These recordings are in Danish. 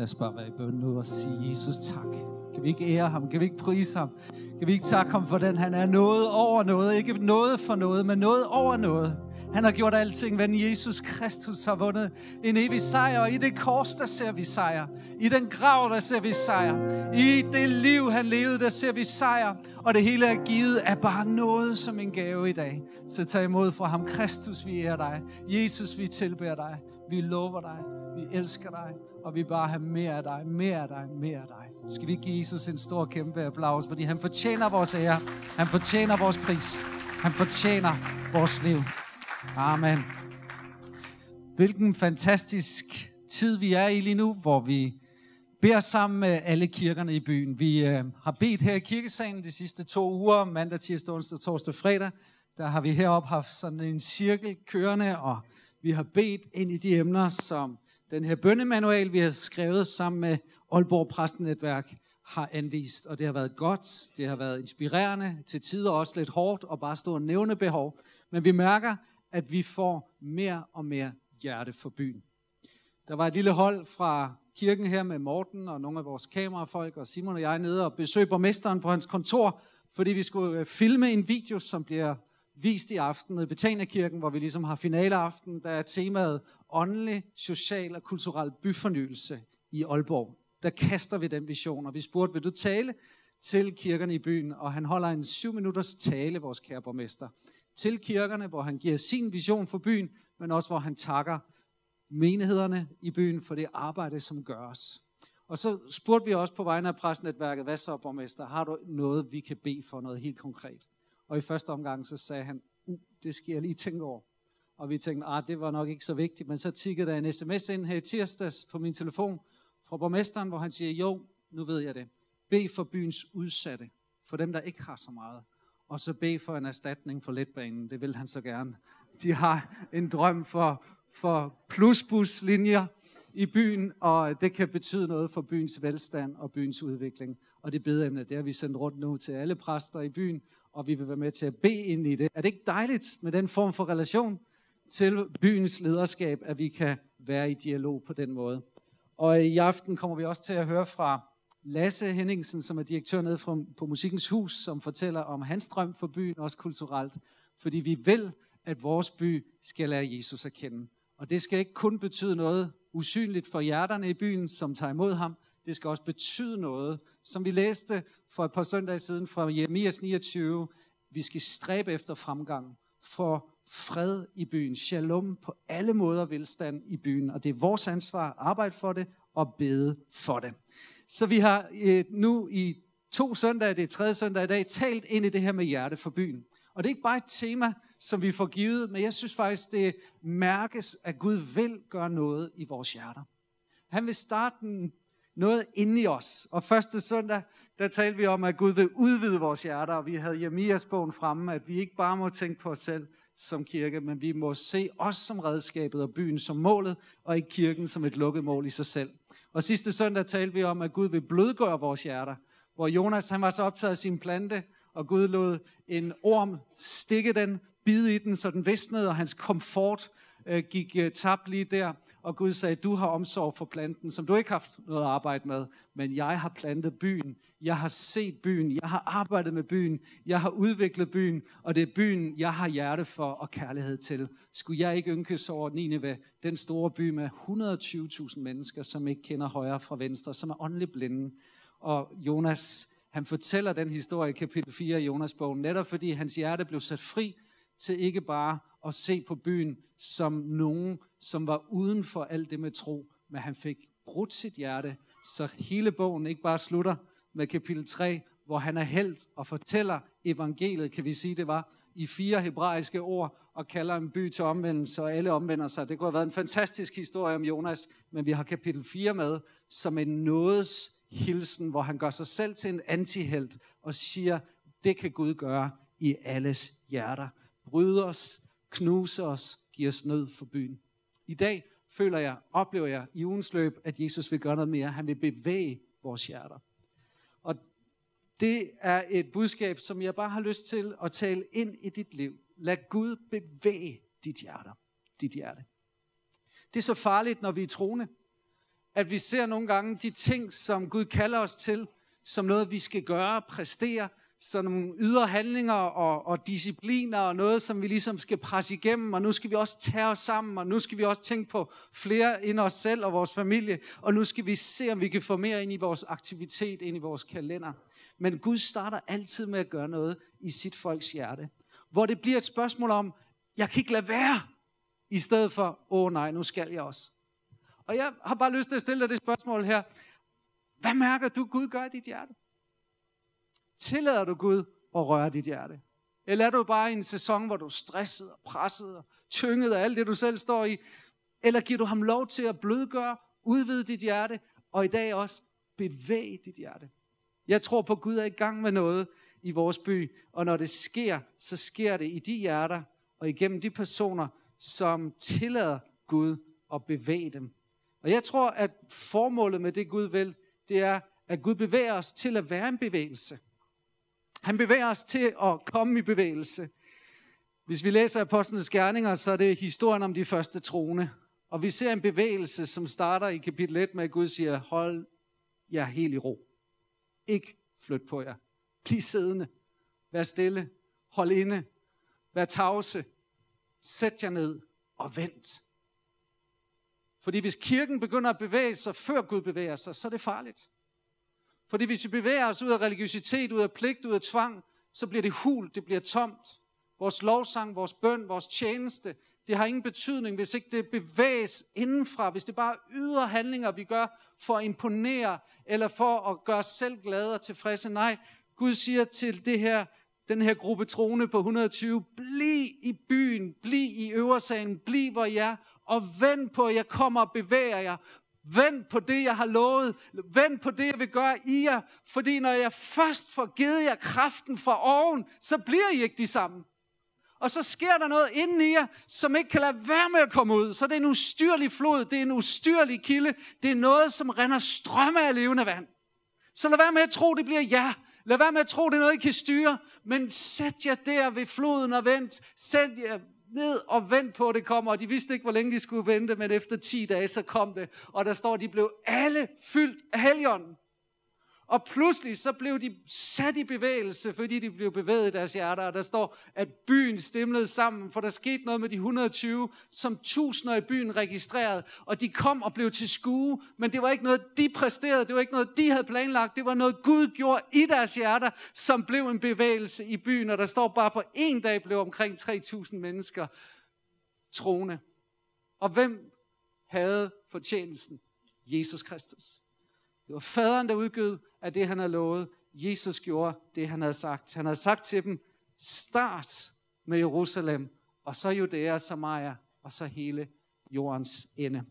Lad os bare være i bøn nu og sige, Jesus tak. Kan vi ikke ære ham? Kan vi ikke prise ham? Kan vi ikke takke ham for den? Han er noget over noget. Ikke noget for noget, men noget over noget. Han har gjort alting, hvad Jesus Kristus har vundet en evig sejr. Og i det kors, der ser vi sejr. I den grav, der ser vi sejr. I det liv, han levede, der ser vi sejr. Og det hele er givet af bare noget som en gave i dag. Så tag imod fra ham. Kristus, vi ærer dig. Jesus, vi tilbeder dig. Vi lover dig. Vi elsker dig. Og vi bare har mere af dig, mere af dig, mere af dig. Skal vi give Jesus en stor, kæmpe applaus, fordi han fortjener vores ære. Han fortjener vores pris. Han fortjener vores liv. Amen. Hvilken fantastisk tid vi er i lige nu, hvor vi beder sammen med alle kirkerne i byen. Vi har bedt her i kirkesalen de sidste 2 uger, mandag, tirsdag, onsdag, torsdag, fredag. Der har vi heroppe haft sådan en cirkel kørende, og vi har bedt ind i de emner, som den her bønnemanual, vi har skrevet sammen med Aalborg Præstenetværk, har anvist. Og det har været godt, det har været inspirerende, til tider også lidt hårdt og bare stå og nævne behov. Men vi mærker, at vi får mere og mere hjerte for byen. Der var et lille hold fra kirken her med Morten og nogle af vores kamerafolk og Simon og jeg nede og besøgte borgmesteren på hans kontor, fordi vi skulle filme en video, som bliver vist i aften i Betaniakirken, hvor vi ligesom har finaleaften, der er temaet åndelig, social og kulturel byfornyelse i Aalborg. Der kaster vi den vision, og vi spurgte, vil du tale til kirkerne i byen? Og han holder en 7 minutters tale, vores kære borgmester, til kirkerne, hvor han giver sin vision for byen, men også hvor han takker menighederne i byen for det arbejde, som gøres. Og så spurgte vi også på vegne af Præstenetværket, hvad så, borgmester, har du noget, vi kan bede for, noget helt konkret? Og i første omgang, så sagde han, det skal jeg lige tænke over. Og vi tænkte, det var nok ikke så vigtigt, men så tikkede der en sms ind her i tirsdags på min telefon fra borgmesteren, hvor han siger, jo, nu ved jeg det. Bed for byens udsatte, for dem, der ikke har så meget. Og så bed for en erstatning for letbanen, det vil han så gerne. De har en drøm for plusbuslinjer i byen, og det kan betyde noget for byens velstand og byens udvikling. Og det bedeemne, det har vi sendt rundt nu til alle præster i byen, og vi vil være med til at bede ind i det. Er det ikke dejligt med den form for relation til byens lederskab, at vi kan være i dialog på den måde? Og i aften kommer vi også til at høre fra Lasse Henningsen, som er direktør nede på Musikkens Hus, som fortæller om hans drøm for byen, også kulturelt. Fordi vi vil, at vores by skal lære Jesus at kende. Og det skal ikke kun betyde noget usynligt for hjerterne i byen, som tager imod ham. Det skal også betyde noget, som vi læste for et par søndage siden fra Jeremias 29. Vi skal stræbe efter fremgang for fred i byen. Shalom på alle måder, velstand i byen. Og det er vores ansvar at arbejde for det og bede for det. Så vi har nu i 2 søndage, det er 3. søndag i dag, talt ind i det her med hjerte for byen. Og det er ikke bare et tema, som vi får givet, men jeg synes faktisk, det mærkes, at Gud vil gøre noget i vores hjerter. Han vil starte noget inde i os. Og første søndag, der talte vi om, at Gud vil udvide vores hjerter, og vi havde Jeremias bogen fremme, at vi ikke bare må tænke på os selv som kirke, men vi må se os som redskabet og byen som målet, og ikke kirken som et lukket mål i sig selv. Og sidste søndag talte vi om, at Gud vil blødgøre vores hjerter, hvor Jonas han var så optaget af sin plante, og Gud lod en orm stikke den, bide i den, så den visnede, og hans komfort gik tabt lige der. Og Gud sagde, du har omsorg for planten, som du ikke har haft noget arbejde med, men jeg har plantet byen, jeg har set byen, jeg har arbejdet med byen, jeg har udviklet byen, og det er byen, jeg har hjerte for og kærlighed til. Skulle jeg ikke ynkes over Nineve, den store by med 120.000 mennesker, som ikke kender højre fra venstre, som er åndeligt blinde. Og Jonas, han fortæller den historie i kapitel 4 i Jonas-bogen, netop fordi hans hjerte blev sat fri til ikke bare at se på byen som nogen, som var uden for alt det med tro, men han fik brudt sit hjerte, så hele bogen ikke bare slutter med kapitel 3, hvor han er helt og fortæller evangeliet, kan vi sige det var, i 4 hebraiske ord, og kalder en by til omvendelse, og alle omvender sig. Det kunne have været en fantastisk historie om Jonas, men vi har kapitel 4 med, som en nådes hilsen, hvor han gør sig selv til en antihelt, og siger, det kan Gud gøre i alles hjerter. Bryde os, knuse os, give os nød for byen. I dag oplever jeg i ugens løb, at Jesus vil gøre noget mere. Han vil bevæge vores hjerter. Og det er et budskab, som jeg bare har lyst til at tale ind i dit liv. Lad Gud bevæge dit hjerte. Det er så farligt, når vi er troende, at vi ser nogle gange de ting, som Gud kalder os til, som noget, vi skal gøre, præstere, så nogle ydre handlinger og discipliner og noget, som vi ligesom skal presse igennem, og nu skal vi også tage os sammen, og nu skal vi også tænke på flere end os selv og vores familie, og nu skal vi se, om vi kan få mere ind i vores aktivitet, ind i vores kalender. Men Gud starter altid med at gøre noget i sit folks hjerte, hvor det bliver et spørgsmål om, jeg kan ikke lade være, i stedet for, nej, nu skal jeg også. Og jeg har bare lyst til at stille dig det spørgsmål her. Hvad mærker du, Gud gør i dit hjerte? Tillader du Gud at røre dit hjerte? Eller er du bare i en sæson, hvor du er stresset og presset og tynget af alt det, du selv står i? Eller giver du ham lov til at blødgøre, udvide dit hjerte, og i dag også bevæge dit hjerte? Jeg tror på, at Gud er i gang med noget i vores by, og når det sker, så sker det i de hjerter og igennem de personer, som tillader Gud at bevæge dem. Og jeg tror, at formålet med det Gud vil, det er, at Gud bevæger os til at være en bevægelse. Han bevæger os til at komme i bevægelse. Hvis vi læser Apostlenes Gerninger, så er det historien om de første troende. Og vi ser en bevægelse, som starter i kapitel 1 med, at Gud siger, hold jer helt i ro. Ikke flyt på jer. Bliv siddende. Vær stille. Hold inde. Vær tavse. Sæt jer ned og vent. Fordi hvis kirken begynder at bevæge sig, før Gud bevæger sig, så er det farligt. Fordi hvis vi bevæger os ud af religiøsitet, ud af pligt, ud af tvang, så bliver det hult, det bliver tomt. Vores lovsang, vores bøn, vores tjeneste, det har ingen betydning, hvis ikke det bevæges indenfra. Hvis det bare er ydre handlinger, vi gør for at imponere, eller for at gøre os selv glade og tilfredse. Nej, Gud siger til den her gruppe troende på 120, bliv i byen, bliv i øversalen, bliv hvor I er, og vent på, at jeg kommer og bevæger jer. Vent på det, jeg har lovet. Vent på det, jeg vil gøre i jer. Fordi når jeg først får givet jer kraften fra oven, så bliver I ikke de samme. Og så sker der noget inden i jer, som ikke kan lade være med at komme ud. Så det er en ustyrlig flod, det er en ustyrlig kilde. Det er noget, som render strømme af levende vand. Så lad være med at tro, det bliver jer. Lad være med at tro, det er noget, I kan styre. Men sæt jer der ved floden og vent. Sæt jer ned og vent på, at det kommer. Og de vidste ikke, hvor længe de skulle vente, men efter 10 dage, så kom det. Og der står, at de blev alle fyldt af Helligånden. Og pludselig så blev de sat i bevægelse, fordi de blev bevæget i deres hjerter. Og der står, at byen stimlede sammen, for der skete noget med de 120, som tusinder i byen registrerede. Og de kom og blev til skue, men det var ikke noget, de præsterede, det var ikke noget, de havde planlagt. Det var noget, Gud gjorde i deres hjerter, som blev en bevægelse i byen. Og der står bare, på en dag blev omkring 3.000 mennesker troende. Og hvem havde fortjenesten? Jesus Kristus. Det var faderen, der udgød af det, han havde lovet. Jesus gjorde det, han havde sagt. Han havde sagt til dem, start med Jerusalem, og så Judæa, Samaria, og så hele jordens ende.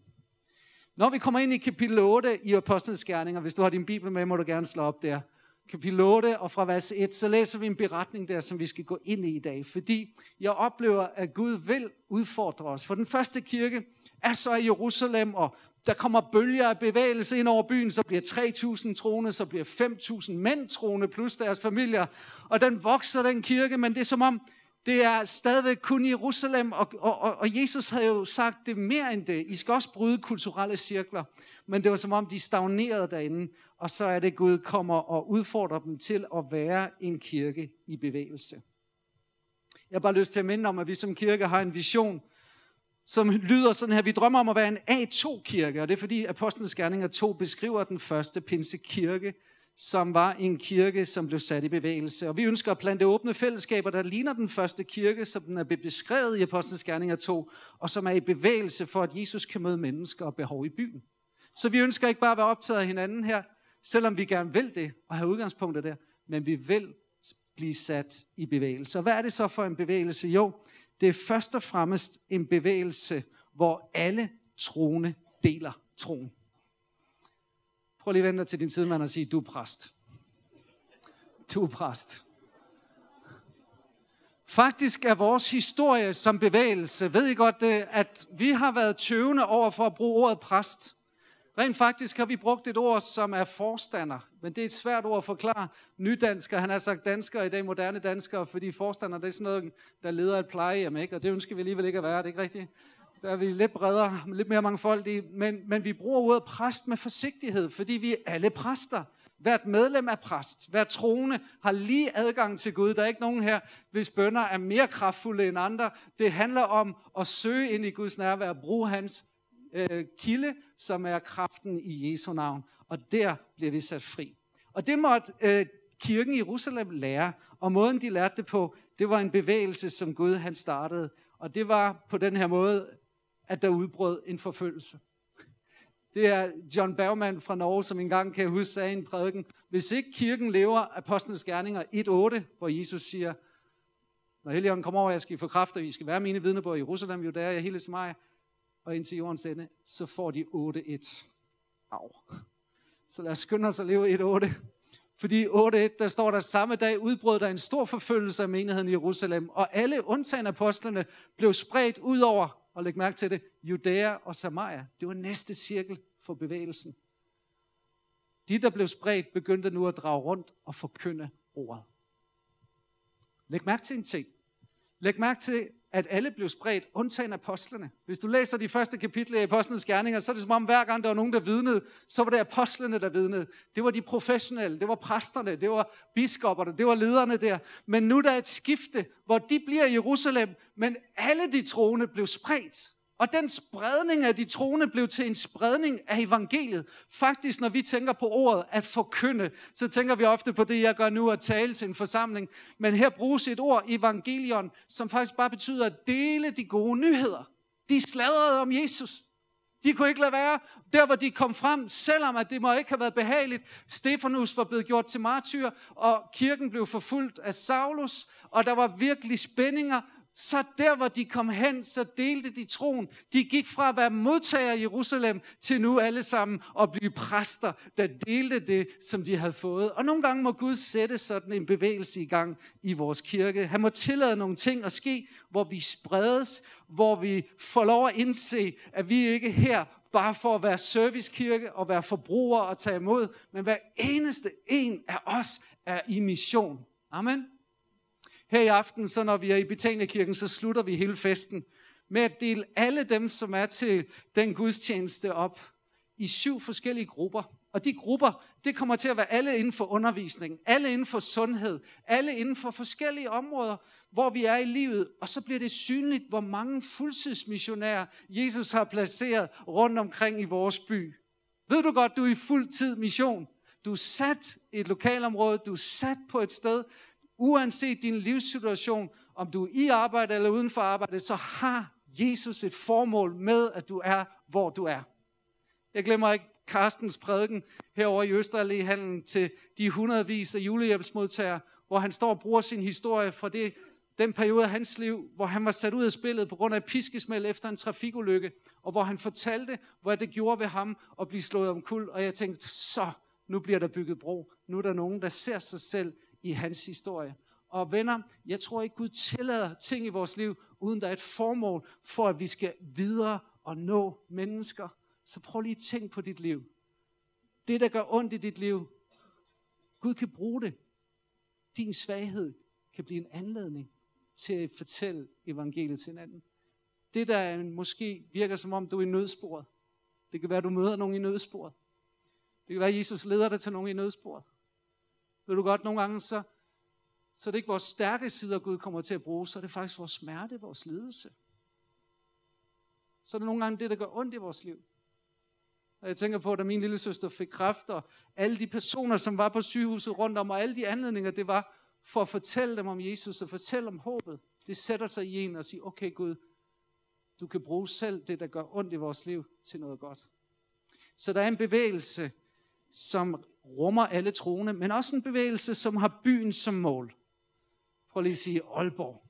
Når vi kommer ind i kapitel 8 i Apostlenes Gerninger, hvis du har din bibel med, må du gerne slå op der. Kapitel 8, og fra vers 1, så læser vi en beretning der, som vi skal gå ind i dag. Fordi jeg oplever, at Gud vil udfordre os. For den første kirke er så i Jerusalem, og der kommer bølger af bevægelse ind over byen, så bliver 3.000 troende, så bliver 5.000 mænd troende, plus deres familier. Og den vokser, den kirke, men det er som om, det er stadigvæk kun i Jerusalem, og Jesus havde jo sagt det mere end det. I skal også bryde kulturelle cirkler, men det var som om, de stagnerede derinde, og så er det, Gud kommer og udfordrer dem til at være en kirke i bevægelse. Jeg har bare lyst til at minde om, at vi som kirke har en vision, som lyder sådan her. Vi drømmer om at være en A2-kirke, og det er fordi Apostlenes Gerninger 2 beskriver den første pinsekirke, som var en kirke, som blev sat i bevægelse. Og vi ønsker at plante åbne fællesskaber, der ligner den første kirke, som den er beskrevet i Apostlenes Gerninger 2, og som er i bevægelse for, at Jesus kan møde mennesker og behov i byen. Så vi ønsker ikke bare at være optaget af hinanden her, selvom vi gerne vil det og have udgangspunkter der, men vi vil blive sat i bevægelse. Og hvad er det så for en bevægelse? Jo, det er først og fremmest en bevægelse, hvor alle troende deler troen. Prøv lige at vente til din sidemand og sige, du er præst. Du er præst. Faktisk er vores historie som bevægelse, ved I godt det, at vi har været tøvende over for at bruge ordet præst. Rent faktisk har vi brugt et ord, som er forstander, men det er et svært ord at forklare. Nydansker, han har sagt danskere i dag, moderne danskere, fordi forstander, det er sådan noget, der leder et plejehjem, ikke? Og det ønsker vi alligevel ikke at være, det er ikke rigtigt? Der er vi lidt bredere, lidt mere mangfoldige, men vi bruger ordet præst med forsigtighed, fordi vi er alle præster. Hvert medlem er præst. Hver troende har lige adgang til Gud. Der er ikke nogen her, hvis bønner er mere kraftfulde end andre. Det handler om at søge ind i Guds nærvær, bruge hans kilde, som er kraften i Jesu navn. Og der bliver vi sat fri. Og det måtte kirken i Jerusalem lære. Og måden de lærte det på, det var en bevægelse, som Gud han startede. Og det var på den her måde, at der udbrød en forfølgelse. Det er John Bergman fra Norge, som engang kan jeg huske sagde i en prædiken, hvis ikke kirken lever apostlenes gerninger 1:8, hvor Jesus siger, når Helligånden kommer over, jeg skal få kraft, og I skal være mine vidner på Jerusalem, Judæa, hele Samaria, og indtil jordens ende, så får de 8:1. Au. Så lad os skynde os at leve 1:8. Fordi 8:1, der står der, samme dag udbrød der en stor forfølgelse af menigheden i Jerusalem, og alle undtagen apostlene blev spredt ud over, og læg mærke til det, Judæa og Samaria. Det var næste cirkel for bevægelsen. De, der blev spredt, begyndte nu at drage rundt og forkynde ordet. Læg mærke til en ting. Læg mærke til, at alle blev spredt, undtagen apostlene. Hvis du læser de første kapitler i apostlenes gerninger, så er det som om hver gang der var nogen, der vidnede, så var det apostlene, der vidnede. Det var de professionelle, det var præsterne, det var biskopperne, det var lederne der. Men nu der er et skifte, hvor de bliver i Jerusalem, men alle de troende blev spredt. Og den spredning af de troende blev til en spredning af evangeliet. Faktisk, når vi tænker på ordet at forkynde, så tænker vi ofte på det, jeg gør nu, at tale til en forsamling. Men her bruges et ord, evangelion, som faktisk bare betyder at dele de gode nyheder. De sladrede om Jesus. De kunne ikke lade være. Der, hvor de kom frem, selvom at det må ikke have været behageligt. Stefanus var blevet gjort til martyr, og kirken blev forfulgt af Saulus, og der var virkelig spændinger. Så der, hvor de kom hen, så delte de troen. De gik fra at være modtagere i Jerusalem til nu alle sammen at blive præster, der delte det, som de havde fået. Og nogle gange må Gud sætte sådan en bevægelse i gang i vores kirke. Han må tillade nogle ting at ske, hvor vi spredes, hvor vi får lov at indse, at vi ikke er her bare for at være servicekirke og være forbrugere og tage imod, men hver eneste en af os er i mission. Amen. Her i aften, så når vi er i Betania-kirken, så slutter vi hele festen med at dele alle dem, som er til den gudstjeneste op i 7 forskellige grupper. Og de grupper, det kommer til at være alle inden for undervisning, alle inden for sundhed, alle inden for forskellige områder, hvor vi er i livet. Og så bliver det synligt, hvor mange fuldtidsmissionærer Jesus har placeret rundt omkring i vores by. Ved du godt, du er i fuldtid mission. Du er sat i et lokalområde, du er sat på et sted. Uanset din livssituation, om du er i arbejde eller uden for arbejde, så har Jesus et formål med, at du er, hvor du er. Jeg glemmer ikke Carstens prædiken herovre i Østeralléhandlen til de hundredvis af julehjælpsmodtagere, hvor han står og bruger sin historie fra den periode af hans liv, hvor han var sat ud af spillet på grund af et piskesmæld efter en trafikulykke, og hvor han fortalte, hvad det gjorde ved ham at blive slået omkuld. Og jeg tænkte, så nu bliver der bygget bro. Nu er der nogen, der ser sig selv i hans historie. Og venner, jeg tror ikke, Gud tillader ting i vores liv, uden der er et formål for, at vi skal videre og nå mennesker. Så prøv lige at tænke på dit liv. Det, der gør ondt i dit liv, Gud kan bruge det. Din svaghed kan blive en anledning til at fortælle evangeliet til hinanden. Det, der måske virker som om, du er i nødsporet. Det kan være, at du møder nogen i nødsporet. Det kan være, at Jesus leder dig til nogen i nødsporet. Ved du godt, nogle gange, så er det ikke vores stærke sider, Gud kommer til at bruge, så er det faktisk vores smerte, vores lidelse. Så er det nogle gange det, der gør ondt i vores liv. Og jeg tænker på, da min lille søster fik kræft, og alle de personer, som var på sygehuset rundt om, og alle de anledninger, det var for at fortælle dem om Jesus, og fortælle om håbet. Det sætter sig i en og siger, okay Gud, du kan bruge selv det, der gør ondt i vores liv, til noget godt. Så der er en bevægelse, som rummer alle troende, men også en bevægelse, som har byen som mål. Prøv lige at sige Aalborg.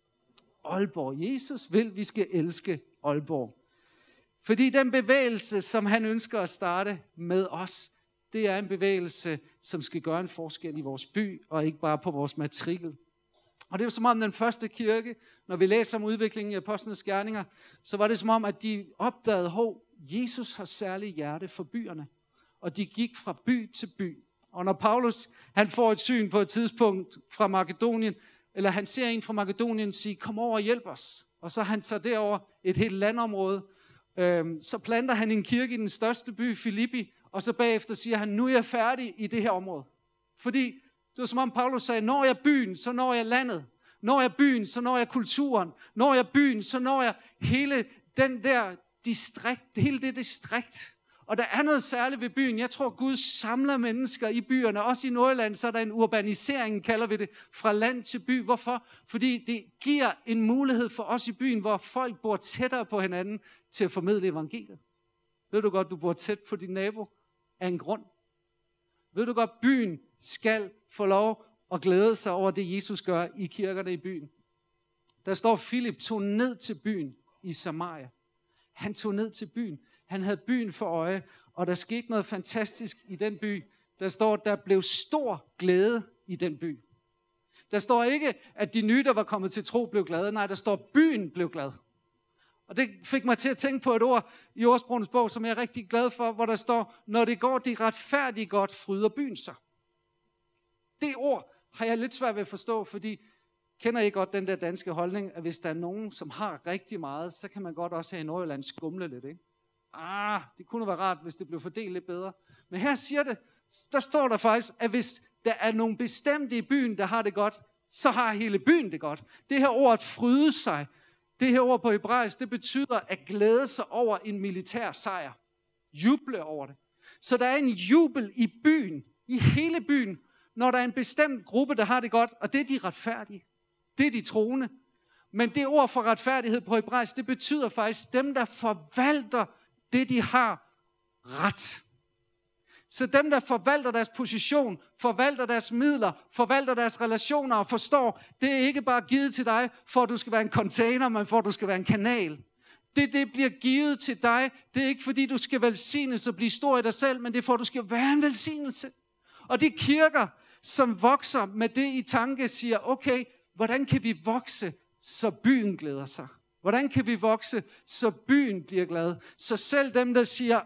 Aalborg. Jesus vil, vi skal elske Aalborg. Fordi den bevægelse, som han ønsker at starte med os, det er en bevægelse, som skal gøre en forskel i vores by, og ikke bare på vores matrikel. Og det er jo som om den første kirke, når vi læser om udviklingen i apostlenes gerninger, så var det som om, at de opdagede, at Jesus har særlig hjerte for byerne. Og de gik fra by til by. Og når Paulus han får et syn på et tidspunkt fra Makedonien, eller han ser en fra Makedonien sige, kom over og hjælp os, og så han tager derover et helt landområde. Så planter han en kirke i den største by, Filippi, og så bagefter siger han, nu er jeg færdig i det her område. Fordi det var som om Paulus sagde, når jeg byen, så når jeg landet. Når jeg byen, så når jeg kulturen. Når jeg byen, så når jeg hele den der distrikt, hele det distrikt. Og der er noget særligt ved byen. Jeg tror, Gud samler mennesker i byerne. Også i Nordjylland, så er der en urbanisering, kalder vi det, fra land til by. Hvorfor? Fordi det giver en mulighed for os i byen, hvor folk bor tættere på hinanden til at formidle evangeliet. Ved du godt, du bor tæt på din nabo af en grund? Ved du godt, byen skal få lov at glæde sig over det, Jesus gør i kirkerne i byen. Der står, Filip tog ned til byen i Samaria. Han tog ned til byen. Han havde byen for øje, og der skete noget fantastisk i den by. Der står, der blev stor glæde i den by. Der står ikke, at de nye, der var kommet til tro, blev glade. Nej, der står, byen blev glad. Og det fik mig til at tænke på et ord i Ordsprogenes bog, som jeg er rigtig glad for, hvor der står, når det går de retfærdige godt, fryder byen sig. Det ord har jeg lidt svært ved at forstå, fordi kender I godt den der danske holdning, at hvis der er nogen, som har rigtig meget, så kan man godt også have i Nordjylland skumle lidt, ikke? Det kunne være rart, hvis det blev fordelt lidt bedre. Men her siger det, der står der faktisk, at hvis der er nogen bestemte i byen, der har det godt, så har hele byen det godt. Det her ord at fryde sig, det her ord på hebraisk, det betyder at glæde sig over en militær sejr. Juble over det. Så der er en jubel i byen, i hele byen, når der er en bestemt gruppe, der har det godt, og det er de retfærdige. Det er de troende. Men det ord for retfærdighed på hebraisk, det betyder faktisk dem, der forvalter det, de har ret. Så dem, der forvalter deres position, forvalter deres midler, forvalter deres relationer og forstår, det er ikke bare givet til dig, for at du skal være en container, men for at du skal være en kanal. Det bliver givet til dig. Det er ikke fordi, du skal velsignes og blive stor i dig selv, men det er for, at du skal være en velsignelse. Og de kirker, som vokser med det i tanke, siger, okay, hvordan kan vi vokse, så byen glæder sig? Hvordan kan vi vokse, så byen bliver glad? Så selv dem, der siger,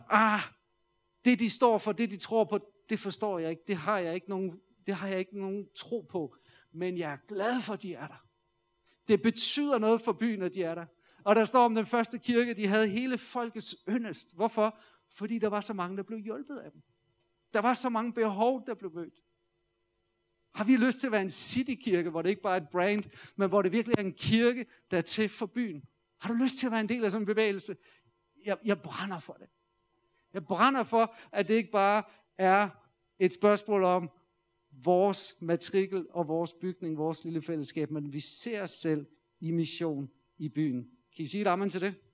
det de står for, det de tror på, det forstår jeg ikke, det har jeg ikke nogen tro på, men jeg er glad for, at de er der. Det betyder noget for byen, at de er der. Og der står om den første kirke, de havde hele folkets yndest. Hvorfor? Fordi der var så mange, der blev hjulpet af dem. Der var så mange behov, der blev mødt. Har vi lyst til at være en citykirke, hvor det ikke bare er et brand, men hvor det virkelig er en kirke, der er til for byen? Har du lyst til at være en del af sådan en bevægelse? Jeg brænder for det. Jeg brænder for, at det ikke bare er et spørgsmål om vores matrikel og vores bygning, vores lille fællesskab, men vi ser os selv i mission i byen. Kan I sige et amen til det?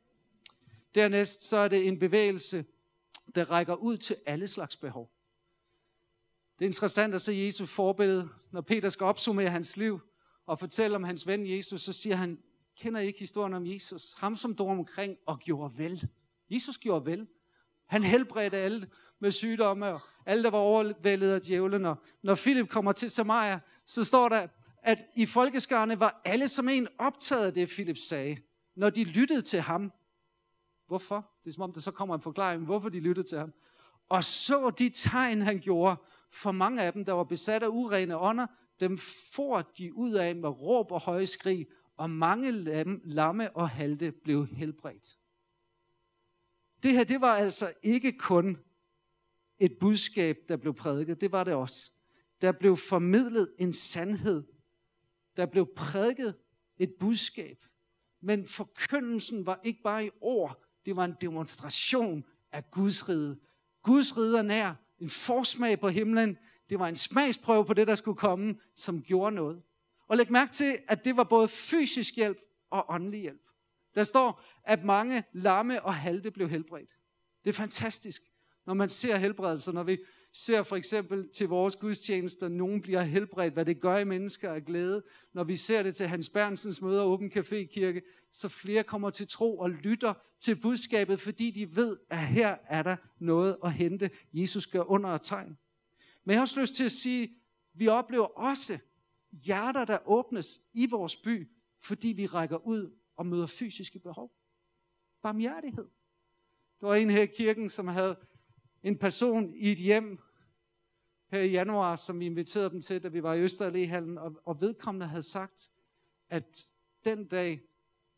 Dernæst så er det en bevægelse, der rækker ud til alle slags behov. Det er interessant at se Jesu forbillede, når Peter skal opsummere hans liv og fortælle om hans ven Jesus, så siger han, kender I ikke historien om Jesus? Ham som drog omkring og gjorde vel. Jesus gjorde vel. Han helbredte alle med sygdomme, og alle der var overvældet af djævlen. Når Filip kommer til Samaria, så står der, at i folkeskarne var alle som en optaget af det, Filip sagde, når de lyttede til ham. Hvorfor? Det er som om, der så kommer en forklaring, hvorfor de lyttede til ham. Og så de tegn, han gjorde, for mange af dem, der var besat af urene ånder, dem for de ud af med råb og høje skrig, og mange lamme og halte blev helbredt. Det her, det var altså ikke kun et budskab, der blev prædiket, det var det også. Der blev formidlet en sandhed. Der blev prædiket et budskab. Men forkyndelsen var ikke bare i ord, det var en demonstration af Guds rige. Guds rige er nær, en forsmag på himlen. Det var en smagsprøve på det, der skulle komme, som gjorde noget. Og læg mærke til, at det var både fysisk hjælp og åndelig hjælp. Der står, at mange lamme og halte blev helbredt. Det er fantastisk, når man ser helbredelse, når vi ser for eksempel til vores gudstjenester, nogen bliver helbredt, hvad det gør i mennesker af glæde. Når vi ser det til Hans Berntsens møder og Åben Café Kirke, så flere kommer til tro og lytter til budskabet, fordi de ved, at her er der noget at hente. Jesus gør under og tegn. Men jeg har også lyst til at sige, at vi oplever også hjerter, der åbnes i vores by, fordi vi rækker ud og møder fysiske behov. Barmhjertighed. Der var en her i kirken, som havde en person i et hjem her i januar, som vi inviterede dem til, da vi var i Østeralléhallen, og vedkommende havde sagt, at den dag,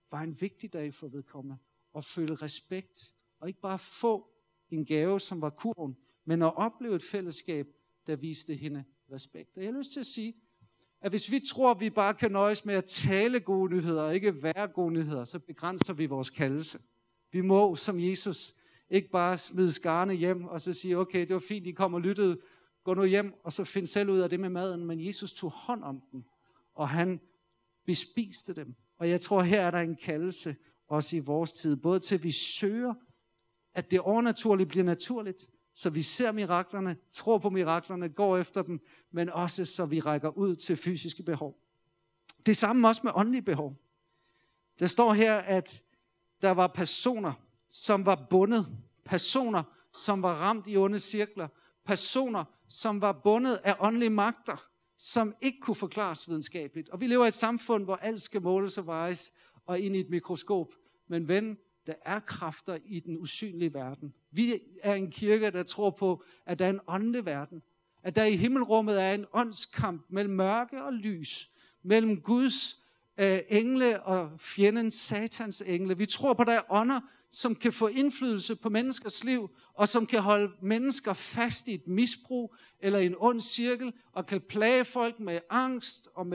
var en vigtig dag for vedkommende. Og føle respekt. Og ikke bare få en gave, som var kurven, men at opleve et fællesskab, der viste hende respekt. Og jeg har lyst til at sige, at hvis vi tror, at vi bare kan nøjes med at tale gode nyheder, og ikke være gode nyheder, så begrænser vi vores kaldelse. Vi må, som Jesus, ikke bare smide skarne hjem, og så sige, okay, det var fint, I kom og lyttede, gå nu hjem, og så find selv ud af det med maden. Men Jesus tog hånd om dem, og han bespiste dem. Og jeg tror, her er der en kaldelse, også i vores tid, både til at vi søger, at det overnaturlige bliver naturligt, så vi ser miraklerne, tror på miraklerne, går efter dem, men også så vi rækker ud til fysiske behov. Det samme også med åndelige behov. Der står her, at der var personer, som var bundet, personer, som var ramt i onde cirkler, personer, som var bundet af åndelige magter, som ikke kunne forklares videnskabeligt. Og vi lever i et samfund, hvor alt skal måles og vejes og ind i et mikroskop. Men ven, der er kræfter i den usynlige verden. Vi er en kirke, der tror på, at der er en åndelig verden. At der i himmelrummet er en åndskamp mellem mørke og lys. Mellem Guds engle og fjenden Satans engle. Vi tror på, at der er ånder, som kan få indflydelse på menneskers liv, og som kan holde mennesker fast i et misbrug eller i en ond cirkel, og kan plage folk med angst og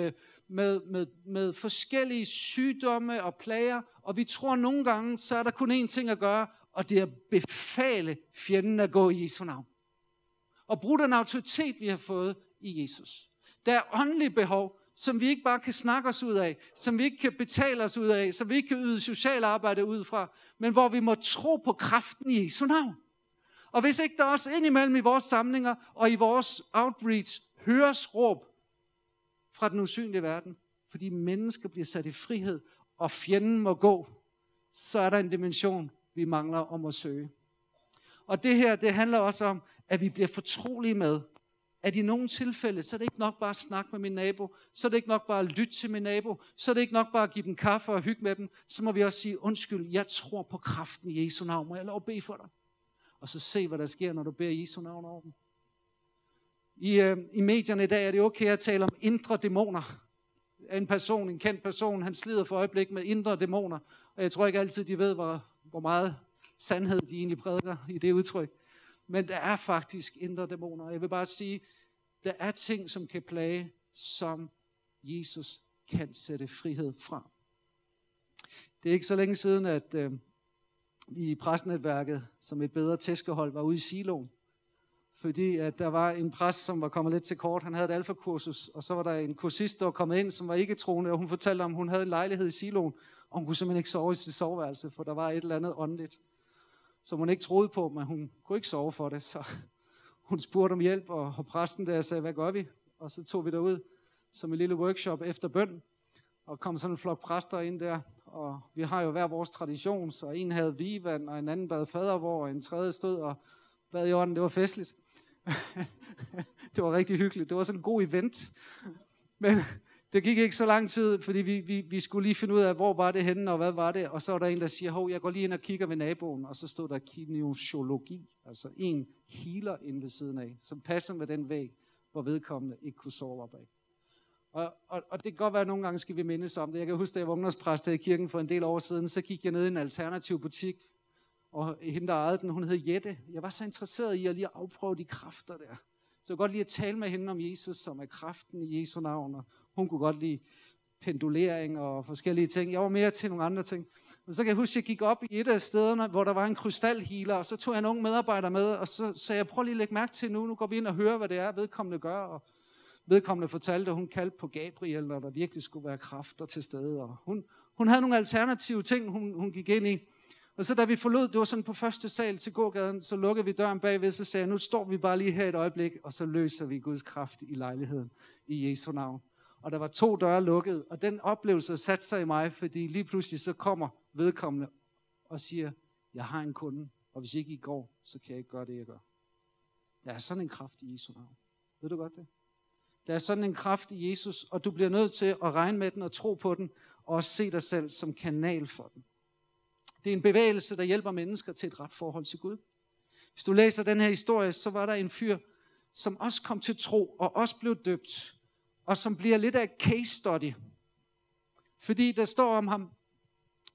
med forskellige sygdomme og plager. Og vi tror nogle gange, så er der kun én ting at gøre, og det er at befale fjenden at gå i Jesu navn. Og bruge den autoritet, vi har fået i Jesus. Der er åndelige behov, som vi ikke bare kan snakke os ud af, som vi ikke kan betale os ud af, som vi ikke kan yde social arbejde ud fra, men hvor vi må tro på kraften i Jesu navn. Og hvis ikke der også indimellem i vores samlinger og i vores outreach høres råb fra den usynlige verden, fordi mennesker bliver sat i frihed, og fjenden må gå, så er der en dimension, vi mangler om at søge. Og det her, det handler også om, at vi bliver fortrolige med, at i nogle tilfælde, så er det ikke nok bare at snakke med min nabo, så er det ikke nok bare at lytte til min nabo, så er det ikke nok bare at give dem kaffe og hygge med dem, så må vi også sige, undskyld, jeg tror på kraften i Jesu navn, må jeg lov at bede for dig? Og så se, hvad der sker, når du beder Jesu navn over dem. I medierne i dag er det okay at tale om indre dæmoner. En kendt person, han slider for øjeblik med indre dæmoner, og jeg tror ikke altid, de ved, hvor meget sandhed de egentlig prædiker i det udtryk. Men der er faktisk indre dæmoner. Jeg vil bare sige, der er ting, som kan plage, som Jesus kan sætte frihed fra. Det er ikke så længe siden, at vi i præstenetværket, som et bedre tæskehold, var ude i siloen. Fordi at der var en præst, som var kommet lidt til kort. Han havde et alfakursus, og så var der en kursist, der var kommet ind, som var ikke troende, og hun fortalte om, hun havde en lejlighed i siloen, og hun kunne simpelthen ikke sove i sit soveværelse, for der var et eller andet åndeligt, som hun ikke troede på, men hun kunne ikke sove for det. Så hun spurgte om hjælp, og præsten der sagde, hvad gør vi? Og så tog vi derud som en lille workshop efter bøn, og kom sådan en flok præster ind der, og vi har jo hver vores tradition, så en havde vigevand, og en anden bad fadervor, og en tredje stod og bad i ånden. Det var festligt. Det var rigtig hyggeligt. Det var sådan en god event. Men det gik ikke så lang tid, fordi vi skulle lige finde ud af, hvor var det henne, og hvad var det. Og så var der en, der siger, hov, jeg går lige ind og kigger ved naboen. Og så stod der kinesiologi, altså en healer inde ved siden af, som passer med den væg, hvor vedkommende ikke kunne sove op af. Og det kan godt være, at nogle gange skal vi mindes om det. Jeg kan huske, da jeg var ungdomspræst i kirken for en del år siden, så gik jeg ned i en alternativ butik, og hende, der ejede den, hun hed Jette. Jeg var så interesseret i at lige afprøve de kræfter der. Så jeg kunne godt lide at tale med hende om Jesus, som er kraften i Jesu navn. Og hun kunne godt lide pendulering og forskellige ting. Jeg var mere til nogle andre ting. Og så kan jeg huske, at jeg gik op i et af stederne, hvor der var en krystalhealer, og så tog jeg en ung medarbejder med, og så sagde jeg, prøv lige at lægge mærke til nu går vi ind og hører, hvad det er, vedkommende gør. Og vedkommende fortalte, at hun kaldte på Gabriel, når der virkelig skulle være kræfter til stede. Og hun havde nogle alternative ting, hun gik ind i. Og så da vi forlod, det var sådan på første sal til gågaden, så lukkede vi døren bagved, så sagde jeg, nu står vi bare lige her et øjeblik, og så løser vi Guds kraft i lejligheden i Jesu navn. Og der var 2 døre lukket, og den oplevelse satte sig i mig, fordi lige pludselig så kommer vedkommende og siger, jeg har en kunde, og hvis ikke I går, så kan jeg ikke gøre det, jeg gør. Der er sådan en kraft i Jesu navn. Ved du godt det? Der er sådan en kraft i Jesus, og du bliver nødt til at regne med den og tro på den, og også se dig selv som kanal for den. Det er en bevægelse, der hjælper mennesker til et ret forhold til Gud. Hvis du læser den her historie, så var der en fyr, som også kom til tro, og også blev døbt, og som bliver lidt af et case study. Fordi der står om ham,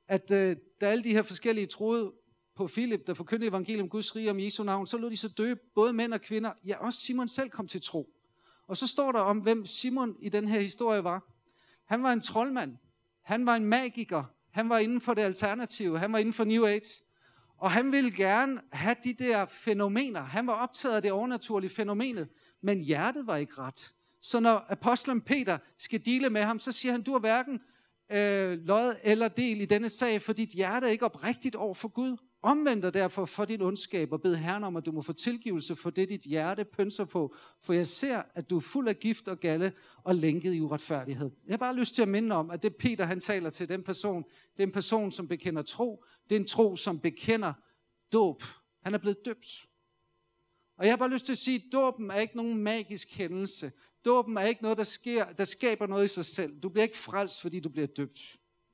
at da alle de her forskellige troede på Filip, der forkyndte evangeliet om Guds rige om Jesu navn, så lod de så døbe, både mænd og kvinder. Ja, også Simon selv kom til tro. Og så står der om, hvem Simon i den her historie var. Han var en troldmand. Han var en magiker. Han var inden for det alternative. Han var inden for New Age. Og han ville gerne have de der fænomener. Han var optaget af det overnaturlige fænomenet. Men hjertet var ikke ret. Så når apostlen Peter skal dele med ham, så siger han, du har hverken lod eller del i denne sag, for dit hjerte er ikke oprigtigt over for Gud. Omvend dig derfor for din ondskab og bed Herren om, at du må få tilgivelse for det, dit hjerte pønser på. For jeg ser, at du er fuld af gift og galde og lænket i uretfærdighed. Jeg har bare lyst til at minde om, at det Peter han taler til, den person, det er en person, som bekender tro. Det er en tro, som bekender dåb. Han er blevet døbt. Og jeg har bare lyst til at sige, at dåben er ikke nogen magisk hændelse. Dåben er ikke noget, der skaber noget i sig selv. Du bliver ikke frelst, fordi du bliver døbt.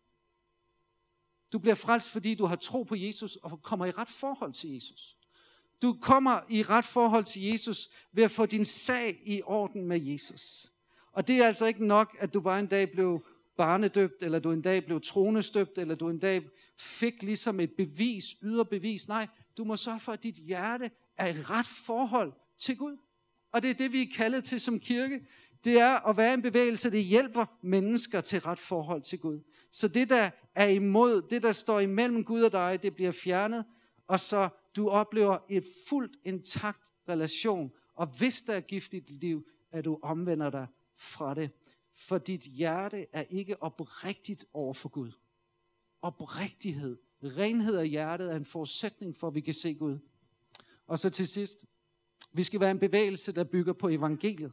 Du bliver frelst, fordi du har tro på Jesus og kommer i ret forhold til Jesus. Du kommer i ret forhold til Jesus ved at få din sag i orden med Jesus. Og det er altså ikke nok, at du bare en dag blev barnedøbt, eller du en dag blev tronestøbt, eller du en dag fik ligesom et bevis, yderbevis. Nej, du må sørge for, at dit hjerte er i ret forhold til Gud. Og det er det, vi er kaldet til som kirke. Det er at være en bevægelse, der hjælper mennesker til ret forhold til Gud. Så det, der er imod, det, der står imellem Gud og dig, det bliver fjernet, og så du oplever et fuldt intakt relation. Og hvis der er gift i dit liv, at du omvender dig fra det. For dit hjerte er ikke oprigtigt over for Gud. Oprigtighed, renhed af hjertet er en forudsætning for, at vi kan se Gud. Og så til sidst, vi skal være en bevægelse, der bygger på evangeliet.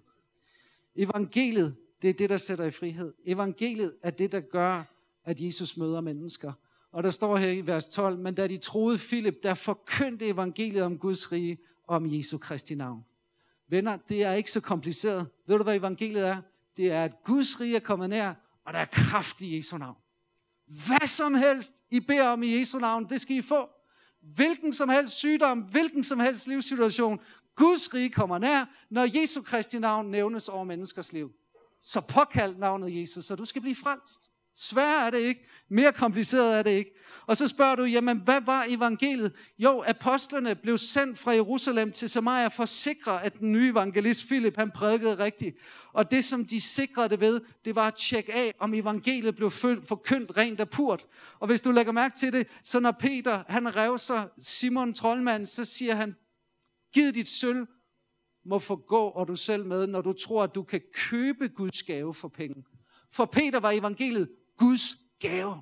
Evangeliet, det er det, der sætter i frihed. Evangeliet er det, der gør, at Jesus møder mennesker. Og der står her i vers 12, men da de troede Filip, der forkyndte evangeliet om Guds rige og om Jesu Kristi navn. Venner, det er ikke så kompliceret. Ved du, hvad evangeliet er? Det er, at Guds rige er kommet nær, og der er kraft i Jesu navn. Hvad som helst, I beder om i Jesu navn, det skal I få. Hvilken som helst sygdom, hvilken som helst livssituation, Guds rige kommer nær, når Jesu Kristi navn nævnes over menneskers liv. Så påkald navnet Jesus, så du skal blive frelst. Sværere er det ikke. Mere kompliceret er det ikke. Og så spørger du, jamen hvad var evangeliet? Jo, apostlerne blev sendt fra Jerusalem til Samaria for at sikre, at den nye evangelist Filip, han prædikede rigtigt. Og det, som de sikrede det ved, det var at tjekke af, om evangeliet blev forkyndt rent og purt. Og hvis du lægger mærke til det, så når Peter, han revser Simon troldmand, så siger han, giv dit sølv må forgå, og du selv med, når du tror, at du kan købe Guds gave for penge. For Peter var evangeliet Guds gave.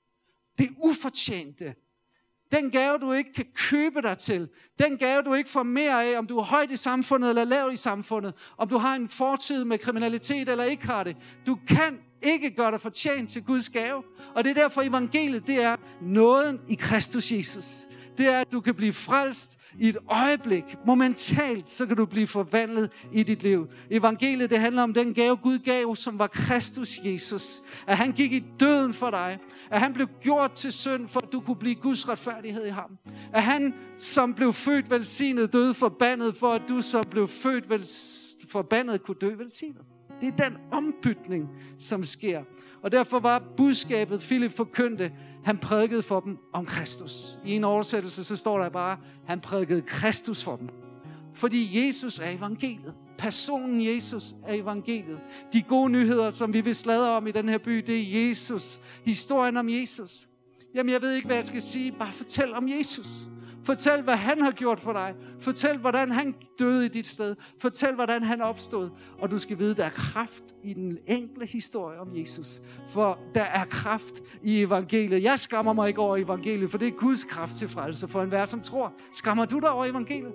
Det ufortjente. Den gave, du ikke kan købe dig til. Den gave, du ikke får mere af, om du er højt i samfundet eller lav i samfundet. Om du har en fortid med kriminalitet eller ikke har det. Du kan ikke gøre dig fortjent til Guds gave. Og det er derfor evangeliet, det er nåden i Kristus Jesus. Det er, at du kan blive frelst i et øjeblik. Momentalt, så kan du blive forvandlet i dit liv. Evangeliet, det handler om den gave, Gud gav, som var Kristus Jesus. At han gik i døden for dig. At han blev gjort til synd, for at du kunne blive Guds retfærdighed i ham. At han, som blev født velsignet, døde forbandet, for at du, som blev født forbandet, kunne dø velsignet. Det er den ombytning, som sker. Og derfor var budskabet, Filip forkyndte, han prædikede for dem om Kristus. I en oversættelse, så står der bare, han prædikede Kristus for dem. Fordi Jesus er evangeliet. Personen Jesus er evangeliet. De gode nyheder, som vi vil sladre om i den her by, det er Jesus. Historien om Jesus. Jamen, jeg ved ikke, hvad jeg skal sige. Bare fortæl om Jesus. Fortæl, hvad han har gjort for dig. Fortæl, hvordan han døde i dit sted. Fortæl, hvordan han opstod. Og du skal vide, der er kraft i den enkle historie om Jesus. For der er kraft i evangeliet. Jeg skammer mig ikke over evangeliet, for det er Guds kraft til frelse for enhver, som tror. Skammer du dig over evangeliet?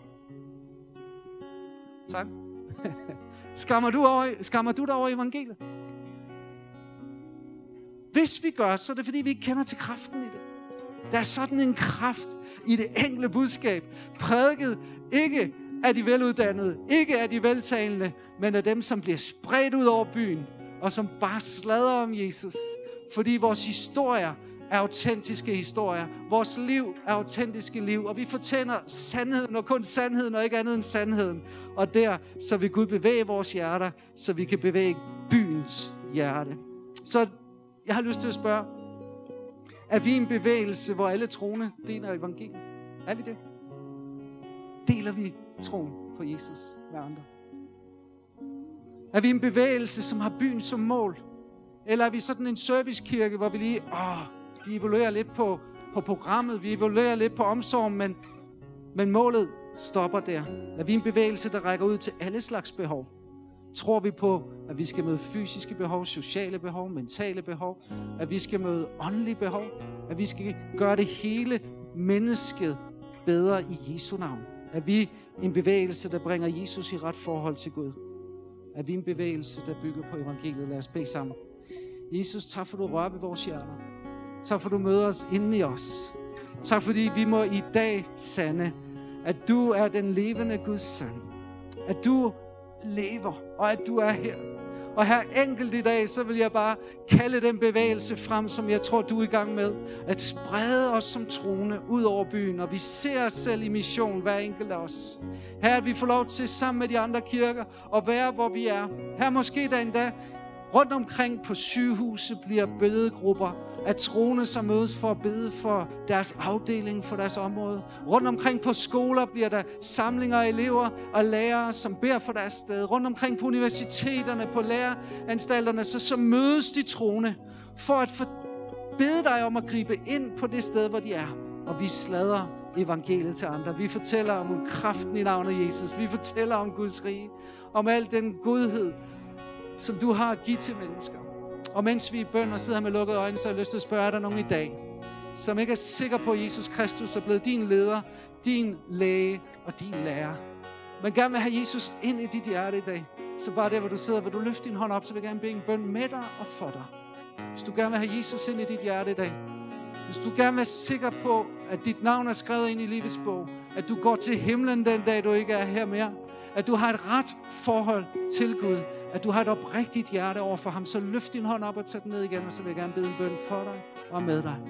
Tak. Skammer du dig over evangeliet? Hvis vi gør, så er det fordi, vi ikke kender til kraften i det. Der er sådan en kraft i det enkle budskab, prædiket ikke af de veluddannede, ikke af de veltalende, men af dem, som bliver spredt ud over byen, og som bare sladrer om Jesus. Fordi vores historier er autentiske historier. Vores liv er autentiske liv, og vi fortæller sandheden, og kun sandheden, og ikke andet end sandheden. Og der, så vil Gud bevæge vores hjerter, så vi kan bevæge byens hjerte. Så jeg har lyst til at spørge, Er vi en bevægelse, hvor alle troende deler evangeliet? Er vi det? Deler vi troen på Jesus med andre? Er vi en bevægelse, som har byen som mål? Eller er vi sådan en servicekirke, hvor vi lige vi evaluerer lidt på programmet, vi evaluerer lidt på omsorgen, men målet stopper der? Er vi en bevægelse, der rækker ud til alle slags behov? Tror vi på, at vi skal møde fysiske behov, sociale behov, mentale behov? At vi skal møde åndelige behov? At vi skal gøre det hele mennesket bedre i Jesu navn? Er vi en bevægelse, der bringer Jesus i ret forhold til Gud? Er vi en bevægelse, der bygger på evangeliet? Lad os bede sammen. Jesus, tak for du rører ved vores hjerter. Tak for du møder os inde i os. Tak fordi vi må i dag sande, at du er den levende Guds søn. At du lever, og at du er her. Og her enkelt i dag, så vil jeg bare kalde den bevægelse frem, som jeg tror, du er i gang med. At sprede os som troende ud over byen, og vi ser os selv i mission, hver enkelt af os. Her at vi får lov til sammen med de andre kirker at være, hvor vi er. Her måske der endda rundt omkring på sygehuse bliver bedegrupper af troende, som mødes for at bede for deres afdeling, for deres område. Rundt omkring på skoler bliver der samlinger af elever og lærere, som beder for deres sted. Rundt omkring på universiteterne, på læreranstalterne, så mødes de troende for at bede dig om at gribe ind på det sted, hvor de er. Og vi sladrer evangeliet til andre. Vi fortæller om kraften i navnet Jesus. Vi fortæller om Guds rige, om al den godhed, som du har at give til mennesker. Og mens vi i bøn og sidder med lukkede øjne, så har jeg lyst til at spørge, er der nogen i dag, som ikke er sikker på, at Jesus Kristus er blevet din leder, din læge og din lærer, men gerne vil have Jesus ind i dit hjerte i dag, så bare der, hvor du sidder, vil du løfte din hånd op, så vil jeg gerne bede en bøn med dig og for dig. Hvis du gerne vil have Jesus ind i dit hjerte i dag, hvis du gerne vil være sikker på, at dit navn er skrevet ind i livets bog, at du går til himlen den dag, du ikke er her mere, at du har et ret forhold til Gud, at du har et oprigtigt hjerte over for ham, så løft din hånd op og tag den ned igen, og så vil jeg gerne bede en bøn for dig og med dig.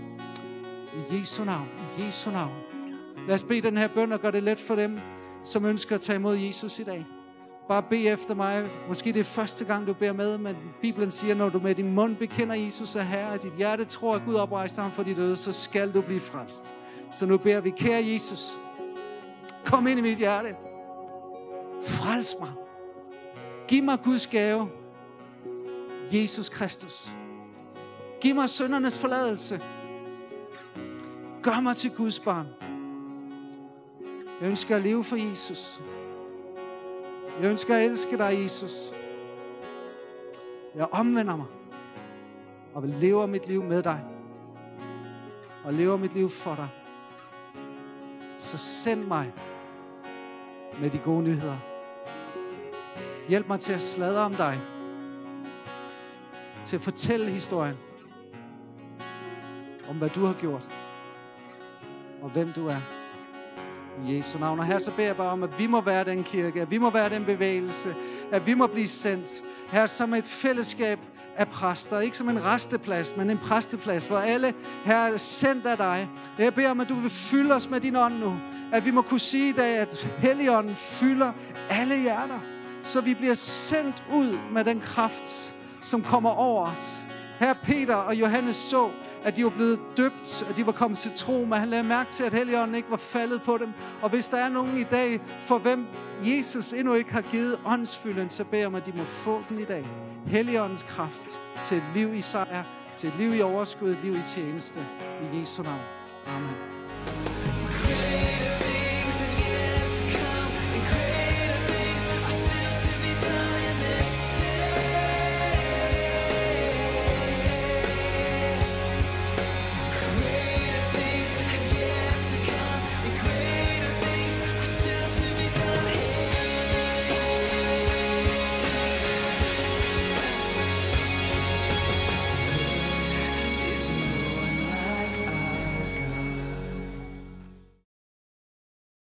I Jesu navn, i Jesu navn. Lad os bede den her bøn og gøre det let for dem, som ønsker at tage imod Jesus i dag. Bare bed efter mig. Måske det er første gang, du beder med, men Bibelen siger, når du med din mund bekender Jesus er Herre, og dit hjerte tror, at Gud oprejser ham for de døde, så skal du blive frelst. Så nu beder vi, kære Jesus, kom ind i mit hjerte. Frels mig. Giv mig Guds gave, Jesus Kristus. Giv mig syndernes forladelse. Gør mig til Guds barn. Jeg ønsker at leve for Jesus. Jeg ønsker at elske dig, Jesus. Jeg omvender mig og vil leve mit liv med dig. Og leve mit liv for dig. Så send mig med de gode nyheder. Hjælp mig til at sladre om dig. Til at fortælle historien. Om hvad du har gjort. Og hvem du er. I Jesu navn. Og her så beder jeg bare om, at vi må være den kirke. At vi må være den bevægelse. At vi må blive sendt. Her som et fællesskab af præster. Ikke som en resteplads, men en præsteplads, hvor alle her er sendt af dig. Jeg beder om, at du vil fylde os med din ånd nu. At vi må kunne sige i dag, at Helligånden fylder alle hjerter. Så vi bliver sendt ud med den kraft, som kommer over os. Her Peter og Johannes så, at de var blevet døbt, og de var kommet til tro, men han lagde mærke til, at Helligånden ikke var faldet på dem. Og hvis der er nogen i dag, for hvem Jesus endnu ikke har givet åndsfylden, så beder jeg om, at de må få den i dag. Helligåndens kraft til et liv i sejr, til et liv i overskud, et liv i tjeneste. I Jesu navn. Amen.